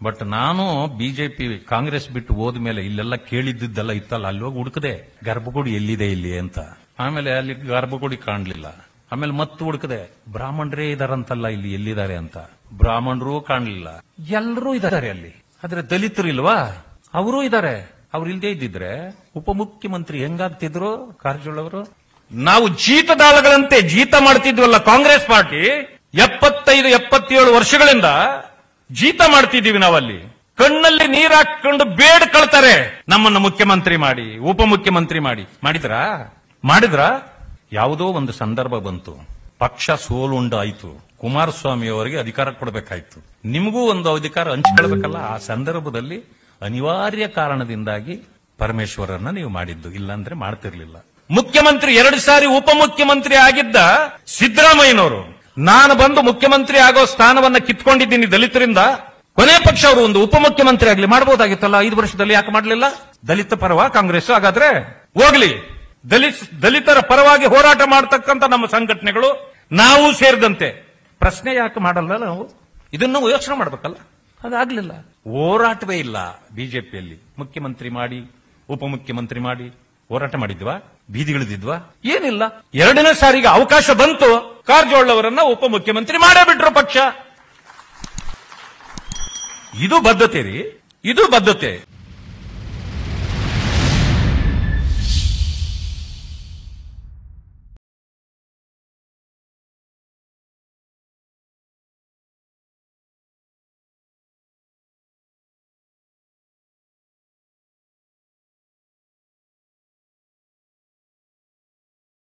But ನಾನು BJP Congress ಬಿಟ್ಟು ಹೋದ್ಮೇಲೆ ಇಲ್ಲೆಲ್ಲ ಕೇಳಿದ್ದೆಲ್ಲ ಇತ್ತಲ್ಲ, ಅಲ್ಲಿ ಹೋಗಿ ಹುಡುಕದೆ ಗರ್ಭಗುಡಿ ಎಲ್ಲಿದೆ ಇಲ್ಲಿ ಅಂತ. ಆಮೇಲೆ ಅಲ್ಲಿ ಗರ್ಭಗುಡಿ ಕಾಣ್ಲಿಲ್ಲ. ಆಮೇಲೆ ಮತ್ತೆ ಹುಡುಕದೆ ಬ್ರಾಹ್ಮಣರೇ ಇದಾರಂತಲ್ಲ ಇಲ್ಲಿ, ಎಲ್ಲಿದ್ದಾರೆ ಅಂತ. ಬ್ರಾಹ್ಮಣರು ಕಾಣ್ಲಿಲ್ಲ, ಎಲ್ಲರೂ ಇದ್ದಾರೆ ಅಲ್ಲಿ. ಆದ್ರೆ ದಲಿತರು ಇಲ್ವಾ? ಅವರೂ ಇದ್ದಾರೆ. ಅವ್ರು ಇಲ್ದೇ ಇದ್ದಿದ್ರೆ ಉಪಮುಖ್ಯಮಂತ್ರಿ ಹೆಂಗಾಗ್ತಿದ್ರು ಕಾರಜೋಳ ಅವರು? ನಾವು ಜೀತದಾಳಗಳಂತೆ ಜೀತ ಮಾಡ್ತಿದ್ವಲ್ಲ ಕಾಂಗ್ರೆಸ್ ಪಾರ್ಟಿ, 75-77 ವರ್ಷಗಳಿಂದ ಜೀತ ಮಾಡ್ತಿದ್ದೀವಿ ನಾವಲ್ಲಿ. ಕಣ್ಣಲ್ಲಿ ನೀರ್ ಹಾಕೊಂಡು ಬೇಡ್ಕೊಳ್ತಾರೆ ನಮ್ಮನ್ನು ಮುಖ್ಯಮಂತ್ರಿ ಮಾಡಿ, ಉಪಮುಖ್ಯಮಂತ್ರಿ ಮಾಡಿ. ಮಾಡಿದ್ರಾ? ಯಾವುದೋ ಒಂದು ಸಂದರ್ಭ ಬಂತು, ಪಕ್ಷ ಸೋಲುಂಡಾಯ್ತು, ಕುಮಾರಸ್ವಾಮಿ ಅವರಿಗೆ ಅಧಿಕಾರ ಕೊಡಬೇಕಾಯ್ತು, ನಿಮಗೂ ಒಂದು ಅಧಿಕಾರ ಹಂಚಿಕೊಳ್ಬೇಕಲ್ಲ. ಆ ಸಂದರ್ಭದಲ್ಲಿ ಅನಿವಾರ್ಯ ಕಾರಣದಿಂದಾಗಿ ಪರಮೇಶ್ವರನ್ನ ನೀವು ಮಾಡಿದ್ದು, ಇಲ್ಲಾಂದ್ರೆ ಮಾಡ್ತಿರ್ಲಿಲ್ಲ. ಮುಖ್ಯಮಂತ್ರಿ 2 ಸಾರಿ ಉಪಮುಖ್ಯಮಂತ್ರಿ ಆಗಿದ್ದ ಸಿದ್ದರಾಮಯ್ಯನವರು, ನಾನು ಬಂದು ಮುಖ್ಯಮಂತ್ರಿ ಆಗೋ ಸ್ಥಾನವನ್ನ ಕಿತ್ಕೊಂಡಿದ್ದೀನಿ ದಲಿತರಿಂದ, ಕೊನೆ ಪಕ್ಷ ಅವರು ಒಂದು ಉಪಮುಖ್ಯಮಂತ್ರಿ ಆಗಲಿ ಮಾಡಬಹುದಾಗಿತ್ತಲ್ಲ 5 ವರ್ಷದಲ್ಲಿ, ಯಾಕೆ ಮಾಡಲಿಲ್ಲ? ದಲಿತ ಪರವಾ ಕಾಂಗ್ರೆಸ್? ಹಾಗಾದ್ರೆ ಹೋಗ್ಲಿ, ದಲಿತರ ಪರವಾಗಿ ಹೋರಾಟ ಮಾಡತಕ್ಕಂತ ನಮ್ಮ ಸಂಘಟನೆಗಳು ನಾವು ಸೇರಿದಂತೆ ಪ್ರಶ್ನೆ ಯಾಕೆ ಮಾಡಲ್ಲ ನಾವು? ಇದನ್ನು ಯೋಚನೆ ಮಾಡಬೇಕಲ್ಲ. ಅದಾಗ್ಲಿಲ್ಲ, ಹೋರಾಟವೇ ಇಲ್ಲ ಬಿಜೆಪಿಯಲ್ಲಿ. ಮುಖ್ಯಮಂತ್ರಿ ಮಾಡಿ, ಉಪಮುಖ್ಯಮಂತ್ರಿ ಮಾಡಿ ಹೋರಾಟ ಮಾಡಿದ್ವಾ? ಬೀದಿಗಿಳಿದಿದ್ವಾ? ಏನಿಲ್ಲ. 2ನೇ ಸಾರಿಗೆ ಅವಕಾಶ ಬಂತು, ಕಾರಜೋಳ ಅವರನ್ನ ಉಪಮುಖ್ಯಮಂತ್ರಿ ಮಾಡೇ ಬಿಟ್ರು ಪಕ್ಷ. ಇದು ಬದ್ಧತೆ ರೀ, ಇದು ಬದ್ಧತೆ.